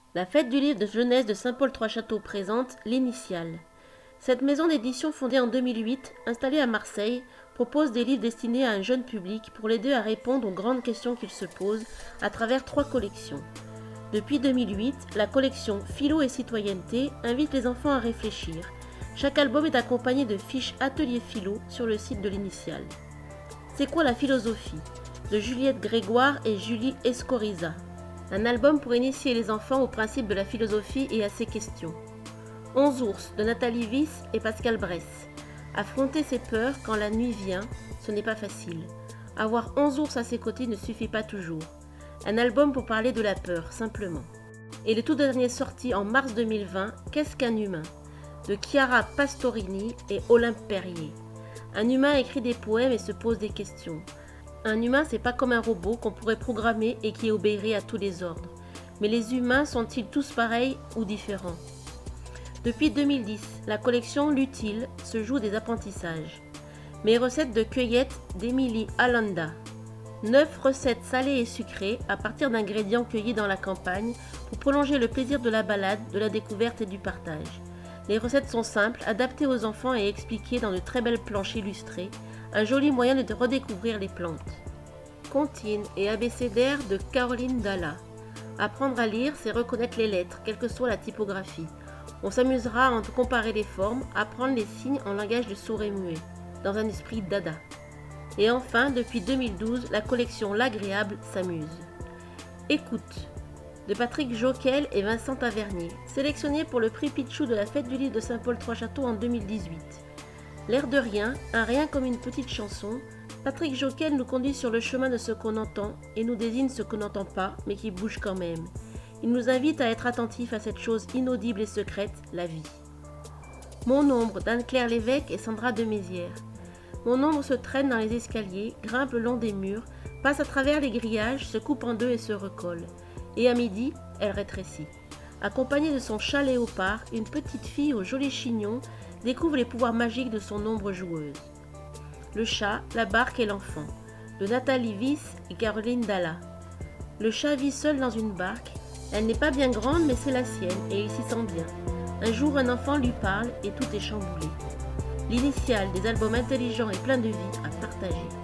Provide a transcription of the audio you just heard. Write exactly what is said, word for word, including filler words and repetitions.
La fête du livre de jeunesse de Saint-Paul-Trois-Châteaux présente l'Initiale. Cette maison d'édition fondée en deux mille huit, installée à Marseille, propose des livres destinés à un jeune public pour l'aider à répondre aux grandes questions qu'il se pose à travers trois collections. Depuis deux mille huit, la collection Philo et Citoyenneté invite les enfants à réfléchir. Chaque album est accompagné de fiches Atelier Philo sur le site de l'Initiale. C'est quoi la philosophie? De Juliette Grégoire et Julie Escoriza. Un album pour initier les enfants au principe de la philosophie et à ses questions. Onze ours de Nathalie Wyss et Pascal Bress. Affronter ses peurs quand la nuit vient, ce n'est pas facile. Avoir onze ours à ses côtés ne suffit pas toujours. Un album pour parler de la peur, simplement. Et le tout dernier sorti en mars deux mille vingt, Qu'est-ce qu'un humain? De Chiara Pastorini et Olympe Perrier. Un humain écrit des poèmes et se pose des questions. Un humain, c'est pas comme un robot qu'on pourrait programmer et qui obéirait à tous les ordres. Mais les humains sont-ils tous pareils ou différents? Depuis deux mille dix, la collection L'Utile se joue des apprentissages. Mes recettes de cueillette d'Émilie Alanda. Neuf recettes salées et sucrées à partir d'ingrédients cueillis dans la campagne pour prolonger le plaisir de la balade, de la découverte et du partage. Les recettes sont simples, adaptées aux enfants et expliquées dans de très belles planches illustrées, un joli moyen de redécouvrir les plantes. Comptines et abécédaire de Caroline Dalla. Apprendre à lire, c'est reconnaître les lettres, quelle que soit la typographie. On s'amusera à en comparer les formes, apprendre les signes en langage de sourds et muets, dans un esprit dada. Et enfin, depuis deux mille douze, la collection L'Agréable s'amuse. Écoute, de Patrick Joquel et Vincent Tavernier, sélectionnés pour le prix Pichou de la fête du livre de Saint-Paul-Trois-Châteaux en deux mille dix-huit. L'air de rien, un rien comme une petite chanson, Patrick Joquel nous conduit sur le chemin de ce qu'on entend et nous désigne ce qu'on n'entend pas, mais qui bouge quand même. Il nous invite à être attentifs à cette chose inaudible et secrète, la vie. Mon ombre d'Anne-Claire Lévesque et Sandra de Mézières. Mon ombre se traîne dans les escaliers, grimpe le long des murs, passe à travers les grillages, se coupe en deux et se recolle. Et à midi, elle rétrécit. Accompagnée de son chat léopard, une petite fille au joli chignon découvre les pouvoirs magiques de son ombre joueuse. Le chat, la barque et l'enfant, de Nathalie Wyss et Caroline Dalla. Le chat vit seul dans une barque. Elle n'est pas bien grande, mais c'est la sienne, et il s'y sent bien. Un jour, un enfant lui parle, et tout est chamboulé. L'initiale des albums intelligents et pleins de vie à partager.